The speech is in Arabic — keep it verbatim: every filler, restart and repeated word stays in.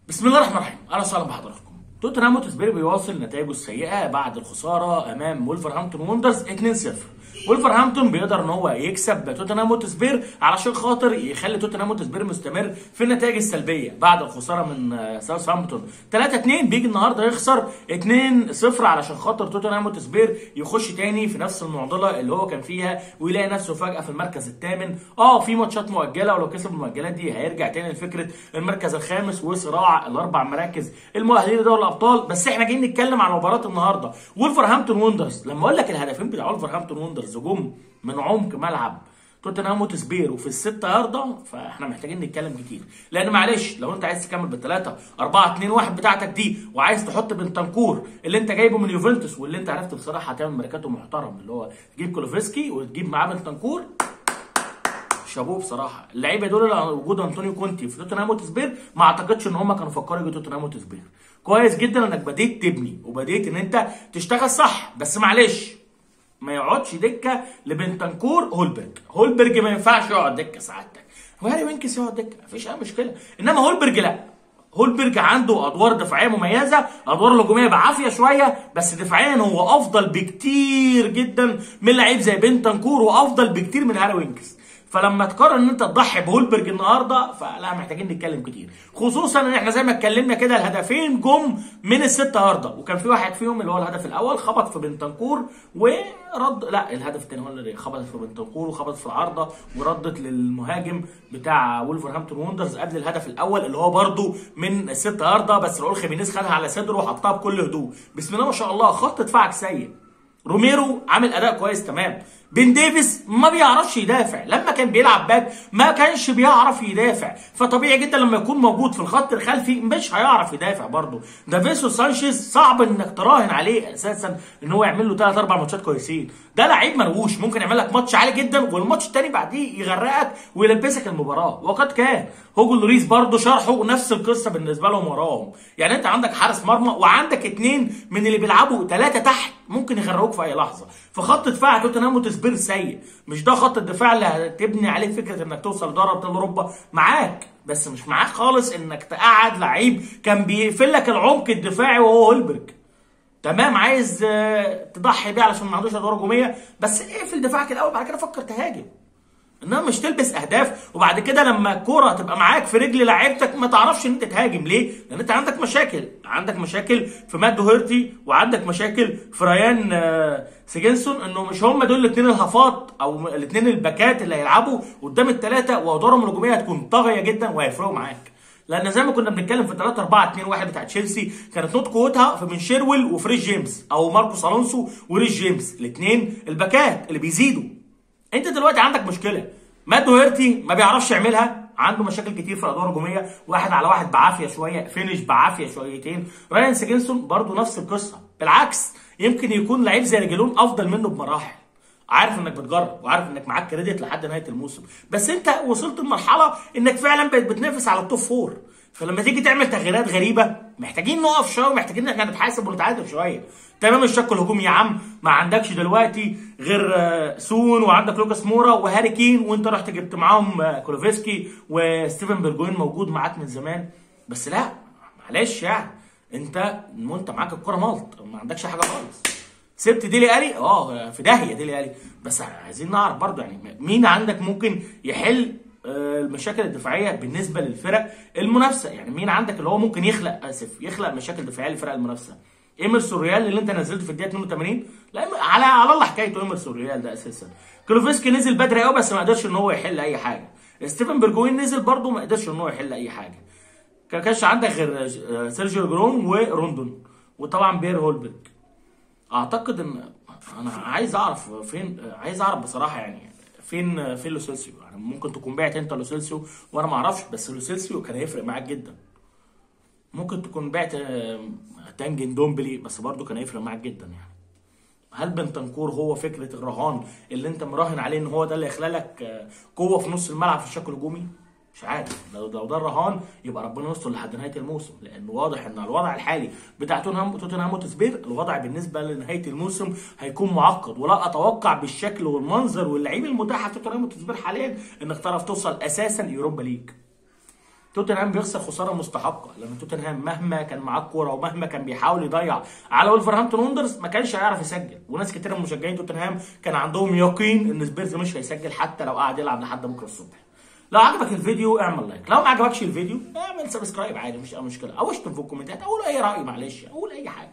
بسم الله الرحمن الرحيم، اهلا وسهلا بحضراتكم. توتنهام هوتسبير بيواصل نتائجه السيئه بعد الخساره امام وولفرهامبتون ووندرز اتنين صفر. وولفرهامبتون بيقدر ان هو يكسب توتنهام هوتسبير علشان خاطر يخلي توتنهام هوتسبير مستمر في النتائج السلبيه بعد الخساره من ساوثهامبتون تلاتة اتنين. بيجي النهارده يخسر اتنين صفر علشان خاطر توتنهام هوتسبير يخش تاني في نفس المعضله اللي هو كان فيها ويلاقي نفسه فجاه في المركز الثامن. اه في ماتشات مؤجله، ولو كسب المؤجلات دي هيرجع تاني لفكره المركز الخامس وصراع الاربع مراكز المؤهلين لدوري الابطال. بس احنا جايين نتكلم عن مباراه النهارده وولفرهامبتون ووندرز. لما اقول لك الهدفين بتاع وولفرهامبتون ووندرز جم من عمق ملعب توتنهام هوتسبير وفي الستة ياردة، فاحنا محتاجين نتكلم كتير. لان معلش لو انت عايز تكمل بالثلاثة أربعة اتنين واحد بتاعتك دي وعايز تحط بنتنكور اللي انت جايبه من يوفنتوس واللي انت عرفت بصراحه هتعمل ميركاتو محترم اللي هو تجيب كولوفسكي وتجيب معاه بنتنكور، شابوه بصراحه. اللعيبه دول وجود انطونيو كونتي في توتنهام هوتسبير ما اعتقدش ان هم كانوا فكروا يجوا توتنهام هوتسبير. كويس جدا انك بديت تبني وبديت ان انت تشتغل صح، بس معلش ما يقعدش دكه لبنتنكور. هولبرج هولبرج ما ينفعش يقعد دكه سعادتك، وهاري وينكس يقعد دكه مفيش اي مشكله، انما هولبرج لا. هولبرج عنده ادوار دفاعيه مميزه، ادوار هجوميه بعافيه شويه، بس دفاعيا هو افضل بكتير جدا من لعيب زي بنتنكور وافضل بكتير من هاري وينكس. فلما تقرر ان انت تضحي بهولبرج النهارده فلا محتاجين نتكلم كتير، خصوصا ان احنا زي ما اتكلمنا كده الهدفين جم من الستة ياردة، وكان في واحد فيهم اللي هو الهدف الاول خبط في بنتنكور ورد، لا الهدف الثاني هو اللي خبطت في بنتنكور وخبطت في العارضه وردت للمهاجم بتاع وولفرهامبتون ووندرز قبل الهدف الاول اللي هو برده من الستة ياردة، بس راؤول خيمينيز خدها على صدره وحطها بكل هدوء. بسم الله ما شاء الله، خط دفاعك سيء. روميرو عامل اداء كويس تمام، بن ديفيس ما بيعرفش يدافع، لما كان بيلعب باك ما كانش بيعرف يدافع، فطبيعي جدا لما يكون موجود في الخط الخلفي مش هيعرف يدافع برضه. دافيسو سانشيز صعب انك تراهن عليه اساسا ان هو يعمل له ثلاث اربع ماتشات كويسين، ده لعيب مروش ممكن يعمل لك ماتش عالي جدا والماتش الثاني بعديه يغرقك ويلبسك المباراه، وقد كان. هوجو لوريس برضه شرحه نفس القصه بالنسبه لهم وراهم، يعني انت عندك حارس مرمى وعندك اثنين من اللي بيلعبوا ثلاثه تحت ممكن يغرقوك في اي لحظه، فخط دفاع توتنهام هوتسبير سيء. مش ده خط الدفاع اللي هتبني عليه فكره انك توصل لدوري ابطال اوروبا، معاك بس مش معاك خالص انك تقعد لعيب كان بيقفل لك العمق الدفاعي وهو هولبرج. تمام، عايز تضحي بيه علشان ما عندوش ادوار هجوميه، بس اقفل دفاعك الاول بعد كده فكر تهاجم، انما مش تلبس اهداف وبعد كده لما الكوره تبقى معاك في رجل لعيبتك ما تعرفش ان انت تهاجم. ليه؟ لان انت عندك مشاكل، عندك مشاكل في مات دوهيرتي وعندك مشاكل في ريان سيجنسون، انه مش هم دول الاثنين الهفات او الاثنين الباكات اللي هيلعبوا قدام الثلاثه، وادوارهم الهجوميه هتكون طاغيه جدا وهيفرقوا معاك. لان زي ما كنا بنتكلم في ثلاثة أربعة اتنين واحد بتاع تشيلسي كانت نقطه قوتها في من شيرويل وفريش جيمس او ماركوس الونسو وريش جيمس، الاثنين الباكات اللي بيزيدوا. انت دلوقتي عندك مشكله، مات دوهيرتي ما بيعرفش يعملها، عنده مشاكل كتير في الادوار الهجوميه، واحد على واحد بعافيه شويه، فينش بعافيه شويتين. رايان سيجنسون برضه نفس القصه، بالعكس يمكن يكون لعيب زي رجلون افضل منه بمراحل. عارف انك بتجرب وعارف انك معاك كريدت لحد نهايه الموسم، بس انت وصلت لمرحله انك فعلا بقيت بتنافس على التوب فور، فلما تيجي تعمل تغييرات غريبه محتاجين نقف شويه ومحتاجين ان احنا نتحاسب ونتعادل شويه. تمام، الشق الهجومي يا عم ما عندكش دلوقتي غير سون وعندك لوكاس مورا وهاري كين، وانت رحت جبت معاهم كولوفسكي وستيفن بيرجوين موجود معاك من زمان، بس لا معلش يعني انت وانت معاك الكوره ملط ما عندكش حاجه خالص. سبت ديلي الي اه في داهيه ديلي الي، بس عايزين نعرف برضه يعني مين عندك ممكن يحل المشاكل الدفاعيه بالنسبه للفرق المنافسه، يعني مين عندك اللي هو ممكن يخلق اسف يخلق مشاكل دفاعيه للفرق المنافسه. ايمرسون ريال اللي انت نزلته في الدقيقه اتنين وتمانين، لا على على الله حكايته ايمرسون ريال ده اساسا. كلوفسكي نزل بدري قوي بس ما قدرش ان هو يحل اي حاجه. ستيفن بيرجوين نزل برده ما قدرش ان هو يحل اي حاجه. ما كانش عندك غير سيرجيو جرون وروندون وطبعا بير هولبرج. اعتقد ان انا عايز اعرف فين، عايز اعرف بصراحه يعني فين فين لوسيلسيو، يعني ممكن تكون بعت انت لوسيلسيو وانا ما اعرفش، بس لوسيلسيو كان هيفرق معاك جدا. ممكن تكون بعت تانجن دومبلي بس برضه كان هيفرق معاك جدا. يعني هل بنتنكور هو فكره الرهان اللي انت مراهن عليه ان هو ده اللي يخلق لك قوه في نص الملعب في الشكل الهجومي؟ مش عارف، لو لو ده الرهان يبقى ربنا يستر لحد نهايه الموسم، لان واضح ان الوضع الحالي بتاع توتنهام توتنهام هوتسبير الوضع بالنسبه لنهايه الموسم هيكون معقد، ولا اتوقع بالشكل والمنظر واللعيبه المتاحه في توتنهام هوتسبير حاليا انك تعرف توصل اساسا يوروبا ليج. توتنهام بيخسر خساره مستحقه، لان توتنهام مهما كان معاه الكوره ومهما كان بيحاول يضيع على ولفرهامبتون وندرز ما كانش هيعرف يسجل، وناس كتير من مشجعين توتنهام كان عندهم يقين ان سبيرز مش هيسجل حتى لو قعد يلعب لحد بكره الصبح. لو عجبك الفيديو اعمل لايك، لو ما عجبكش الفيديو اعمل سبسكرايب عادي، مش مشكله، او اشتم في الكومنتات، اقول اي راي، معلش اقول اي حاجه.